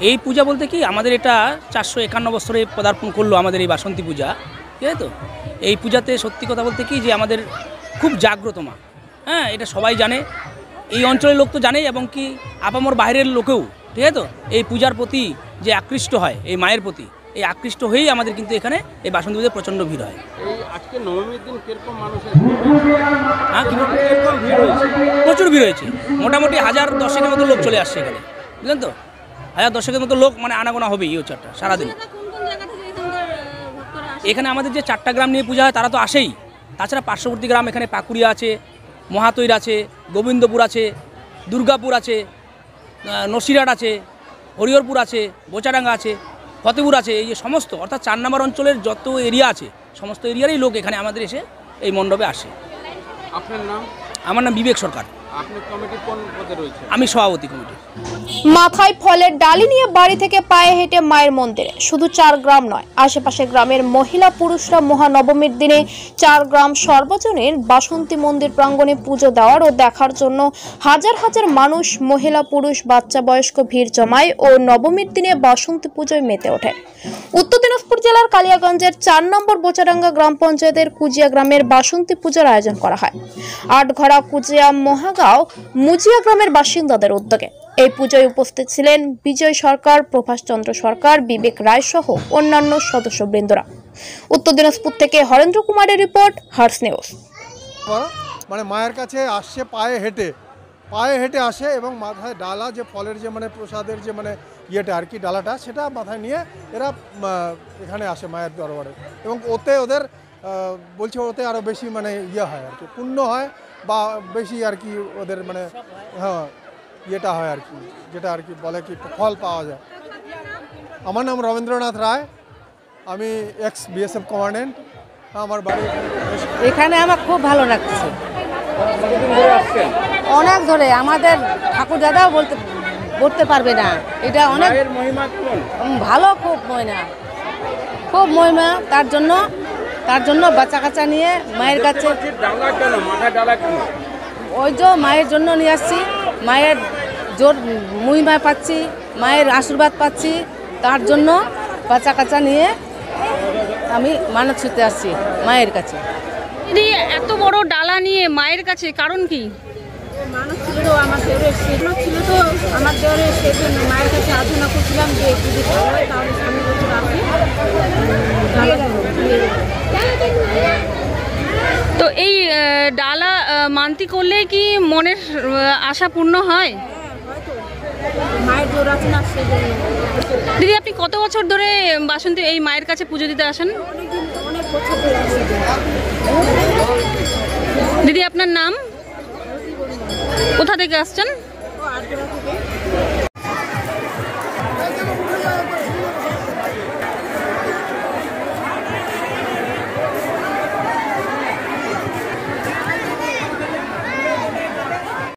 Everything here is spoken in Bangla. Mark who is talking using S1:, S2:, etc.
S1: এই পূজা বলতে কি আমাদের এটা 451 বছরে পদার্পণ করলো আমাদের এই বাসন্তী পূজা, ঠিক আছে তো। এই পূজাতে সত্যি কথা বলতে কি যে আমাদের খুব জাগ্রত মা, হ্যাঁ, এটা সবাই জানে, এই অঞ্চলের লোক তো জানেই, এবং কি আপামর বাইরের লোকেও, ঠিক আছে তো। এই পূজার প্রতি যে আকৃষ্ট হয় এই মায়ের প্রতি, এই আকৃষ্ট হয়েই আমাদের কিন্তু এখানে এই বাসন্তী পূজায় প্রচণ্ড ভিড় হয়।
S2: এই আজকে নবমীর দিন কিরকম মানুষ
S1: হ্যাঁ, কিরকম ভিড় হয়েছে? প্রচুর ভিড় হয়েছে, মোটামুটি 1010-এর মতো লোক চলে আসছে এখানে, বুঝলেন তো। 1010-এর মতো লোক মানে আনাগোনা হবেই এই উৎসবটা সারাদিন। এখানে আমাদের যে 4টা গ্রাম নিয়ে পূজা হয় তারা তো আসেই, তাছাড়া পার্শ্ববর্তী গ্রাম এখানে পাকুড়িয়া আছে, মহাতৈর আছে, গোবিন্দপুর আছে, দুর্গাপুর আছে, নসিরহাট আছে, হরিহরপুর আছে, বোচাডাঙ্গা আছে, ফতেপুর আছে, এই যে সমস্ত অর্থাৎ 4 নম্বর অঞ্চলের যত এরিয়া আছে সমস্ত এরিয়ারই লোক এখানে আমাদের এসে এই মণ্ডপে আসে।
S2: আপনার নাম?
S1: আমার নাম বিবেক সরকার।
S2: আপনি কমিটি কোন পদে রয়েছে?
S1: আমি সভাপতি কমিটি।
S3: মাথায় ফলের ডালি নিয়ে বাড়ি থেকে পায়ে হেঁটে মায়ের মন্দিরে। শুধু 4 গ্রাম নয়, আশেপাশে গ্রামের মহিলা পুরুষরা মহানবমীর দিনে 4 গ্রাম সর্বজনীন বাসন্তী মন্দির প্রাঙ্গণে পুজো দেওয়ার ও দেখার জন্য হাজার হাজার মানুষ, মহিলা পুরুষ বাচ্চা বয়স্ক ভিড় জমায় ও নবমীর দিনে বাসন্তী পুজোয় মেতে ওঠে। উত্তর দিনাজপুর জেলার কালিয়াগঞ্জের 4 নম্বর বোচাডাঙ্গা গ্রাম পঞ্চায়েতের কুজিয়া গ্রামের বাসন্তী পূজার আয়োজন করা হয় আটঘড়া কুজিয়া মহাগাঁও মুজিয়া গ্রামের বাসিন্দাদের উদ্যোগে। এই পূজায় উপস্থিত ছিলেন বিজয় সরকার, প্রভাস চন্দ্র সরকার, বিবেক রায় সহ অন্যান্য সদস্যবৃন্দরা। উত্তর দিনাজপুর থেকে হরেন্দ্র কুমারের রিপোর্ট, হার্স নিউজ।
S4: মানে মায়ের কাছে আসছে পায়ে হেঁটে আসে এবং মাথায় ডালা, যে ফলের যে মানে প্রসাদের যে মানে ইয়েটা আর কি ডালাটা, সেটা মাথায় নিয়ে এরা এখানে আসে মায়ের দরবারে। এবং ওতে ওদের বলছে ওতে আরও বেশি মানে ইয়ে হয় আর কি, পুণ্য হয় বা বেশি আর কি ওদের মানে হ্যাঁ ইয়েটা হয় আর কি, যেটা আর কি বলে কি ফল পাওয়া যায়। আমার নাম রবীন্দ্রনাথ রায়, আমি এক্স বিএসএফ কমান্ডেন্ট। আমার বাড়ি
S5: এখানে। আমার খুব ভালো লাগছে, অনেক ধরে। আমাদের ঠাকুর দাদাও বলতে পারবে না, এটা অনেক ভালো, খুব মহিমা। তার জন্য বাচ্চা কাচ্চা নিয়ে মায়ের কাছে, ওই যে মায়ের জন্য নিয়ে আসছি। মায়ের জোর মহিমা পাচ্ছি, মায়ের আশীর্বাদ পাচ্ছি, তার জন্য বাচ্চা কাচ্চা নিয়ে আমি মানত ছুটতে আসছি মায়ের কাছে।
S6: এত বড় ডালা নিয়ে মায়ের কাছে কারণ কি?
S7: মানুষ ছিল তো, আমার দেওরের সেজন্য ছিল তো, আমার দেওরের সেজন্য মায়ের কাছে আরাধনা করছিলাম যে যদি ভালো হয় তাহলে সামনে বছর আসি।
S6: তো এই ডালা মানতি করলে কি মনের আশা পূর্ণ হয়?
S7: মায়ের জোর আছে না, সেজন্য।
S6: দিদি, আপনি কত বছর ধরে বাসন্তী এই মায়ের কাছে পুজো দিতে আসেন?
S7: অনেক বছর ধরে আসি।
S6: দিদি, আপনার নাম? কোথা থেকে আসছেন?
S7: আটঘড়া থেকে।